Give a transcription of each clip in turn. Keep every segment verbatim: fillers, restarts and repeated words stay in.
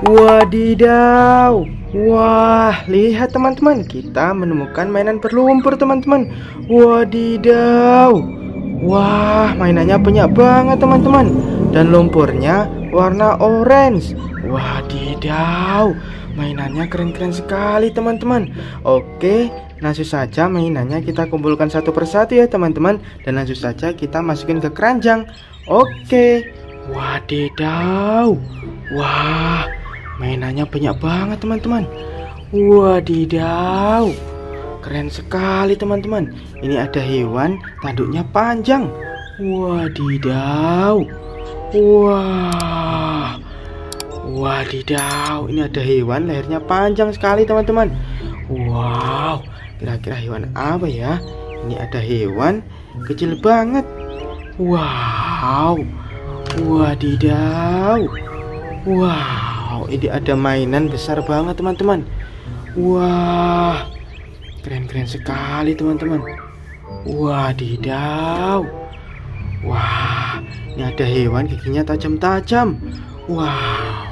Wadidaw. Wah, lihat teman-teman, kita menemukan mainan berlumpur teman-teman. Wadidaw. Wah, mainannya banyak banget teman-teman. Dan lumpurnya warna orange. Wadidaw, mainannya keren-keren sekali teman-teman. Oke, langsung saja mainannya kita kumpulkan satu persatu ya teman-teman. Dan langsung saja kita masukin ke keranjang. Oke. Wadidaw. Wah, mainannya banyak banget teman-teman. Wadidaw, keren sekali teman-teman. Ini ada hewan tanduknya panjang. Wadidaw. Wah. Wadidaw, ini ada hewan lehernya panjang sekali teman-teman. Wow, kira-kira hewan apa ya? Ini ada hewan kecil banget. Wow. Wadidaw. Wow, ini ada mainan besar banget teman-teman. Wah, keren-keren sekali teman-teman. Wadidaw. Wah, ini ada hewan giginya tajam-tajam. Wow.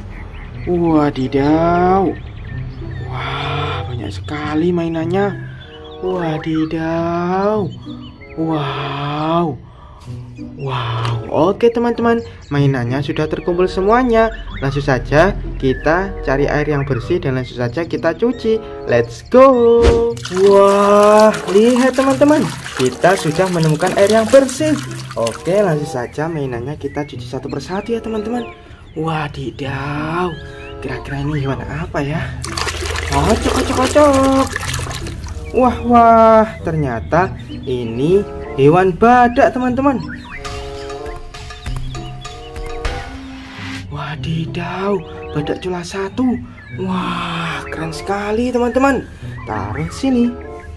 Wadidaw. Wah, banyak sekali mainannya. Wadidaw. Wow. Wow, oke teman-teman, mainannya sudah terkumpul semuanya. Langsung saja kita cari air yang bersih dan langsung saja kita cuci. Let's go. Wah, lihat teman-teman, kita sudah menemukan air yang bersih. Oke, langsung saja mainannya kita cuci satu persatu ya teman-teman. Wadidaw, kira-kira ini hewan apa ya? Kocok, kocok, kocok. Wah, wah, ternyata ini hewan badak teman-teman. Wadidaw, badak cula satu. Wah, keren sekali teman-teman. Taruh sini.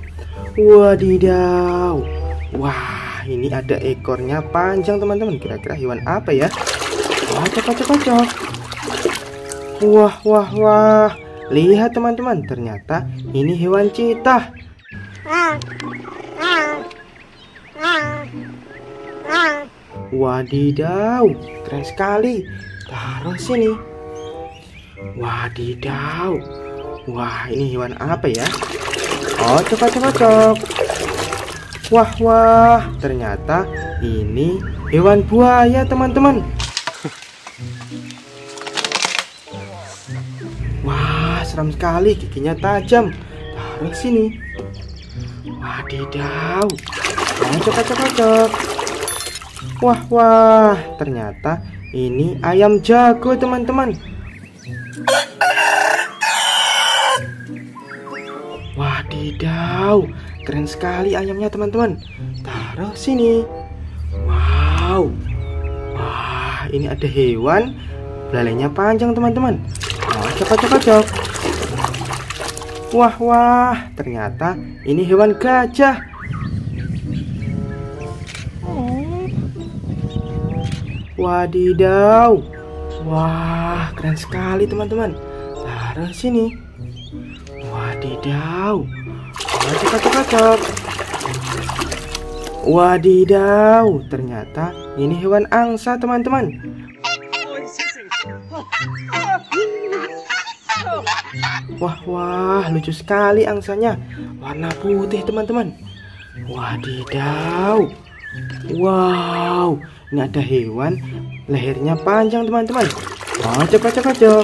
Wadidaw. Wah, ini ada ekornya panjang teman-teman. Kira-kira hewan apa ya? Kocok, kocok, kocok. Wah, wah, wah. Lihat teman-teman, ternyata ini hewan citah. Wadidaw, keren sekali. Taruh sini. Wadidaw. Wah, ini hewan apa ya? Oh, coba coba cok. Wah, wah, ternyata ini hewan buaya teman-teman. Wah, seram sekali, giginya tajam. Taruh sini. Wadidaw. Cocok, cocok, cocok. Wah, wah, ternyata ini ayam jago teman-teman. Wadidaw, keren sekali ayamnya teman-teman. Taruh sini. Wow. Wah, ini ada hewan belalainya panjang teman-teman. Nah, coba coba cok. Wah, wah, ternyata ini hewan gajah. Wadidaw. Wah, keren sekali teman-teman. Taruh sini. Wadidaw. Cocok, cocok, cocok. Wadidaw, ternyata ini hewan angsa teman-teman. Wah, wah, lucu sekali angsanya. Warna putih teman-teman. Wadidaw. Wow, ini ada hewan lehernya panjang teman-teman. Oh, coba coba cok.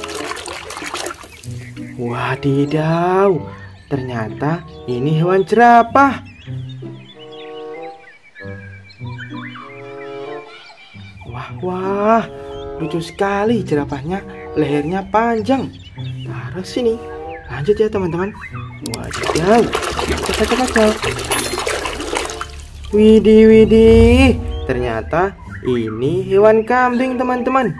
Wadidaw, ternyata ini hewan jerapah. Wah, wah, lucu sekali jerapahnya, lehernya panjang. Taruh sini. Lanjut ya teman-teman. Wadidaw, coba coba cok. Widih, widih, ternyata ini hewan kambing teman-teman.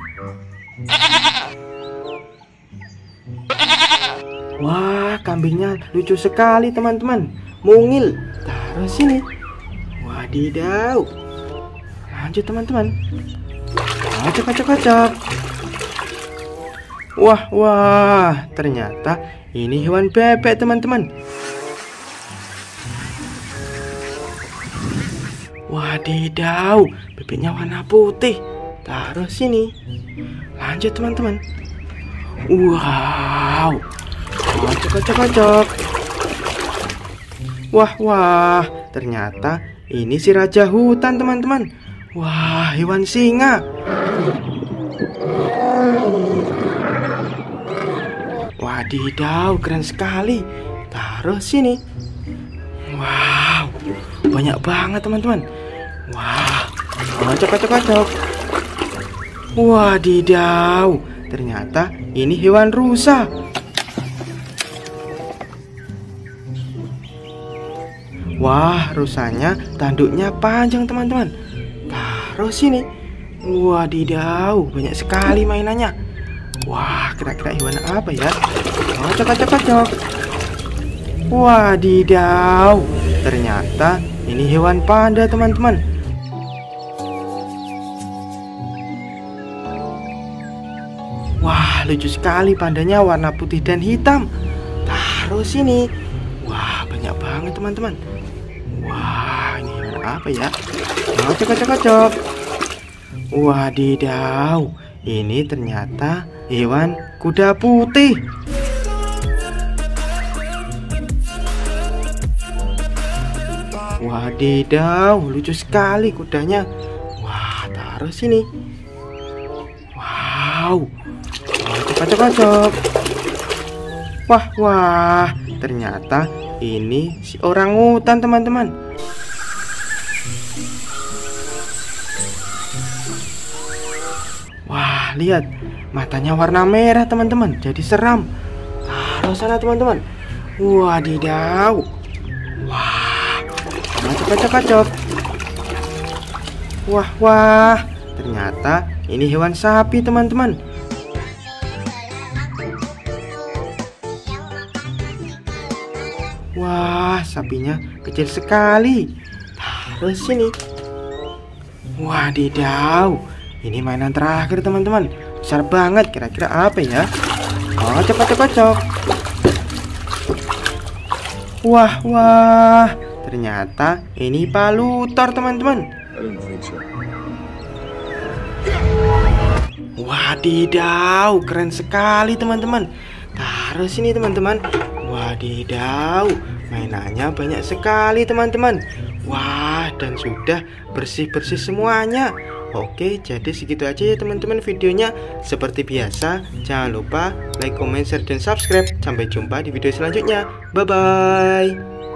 Wah, kambingnya lucu sekali teman-teman. Mungil. Taruh sini. Wadidaw. Lanjut teman-teman. Kocok, kocok, kocok. Wah, wah, ternyata ini hewan bebek teman-teman. Wadidaw, bebeknya warna putih. Taruh sini. Lanjut teman-teman. Wow. Kocok, kocok, kocok. Wah, wah. Ternyata ini si raja hutan, teman-teman. Wah, hewan singa. Wadidaw, keren sekali. Taruh sini. Wow, banyak banget, teman-teman. Wah, kocok, kocok, kocok. Wadidaw, ternyata ini hewan rusa. Wah, rusanya tanduknya panjang, teman-teman. Taruh sini. Wadidaw, banyak sekali mainannya. Wah, kira-kira hewan apa ya? Kocok, kocok, kocok. Wadidaw, ternyata ini hewan panda, teman-teman. Wah, lucu sekali pandanya, warna putih dan hitam. Taruh sini. Wah, banyak banget, teman-teman. Wah, ini hewan apa ya? Kocok, kocok, kocok. Wadidaw, ini ternyata hewan kuda putih. Wadidaw, lucu sekali kudanya. Wah, taruh sini. Wow, kocok, kocok, kocok. Wah, wah, ternyata ini si orangutan, teman-teman. Wah, lihat, matanya warna merah, teman-teman, jadi seram. Taruh sana, teman-teman. Wadidaw. Wah, kocok, kocok, kocok. Wah, wah, ternyata ini hewan sapi, teman-teman. Wah, sapinya kecil sekali. Taruh sini. Wadidaw, ini mainan terakhir, teman-teman. Besar banget, kira-kira apa ya? Kocok, kocok, kocok. Wah, wah, ternyata ini palutor, teman-teman. Wadidaw, keren sekali, teman-teman. Taruh sini, teman-teman. Wadidaw, mainannya banyak sekali, teman-teman. Wah, dan sudah bersih-bersih semuanya. Oke, jadi segitu aja ya, teman-teman, videonya. Seperti biasa, jangan lupa like, comment, share, dan subscribe. Sampai jumpa di video selanjutnya. Bye-bye.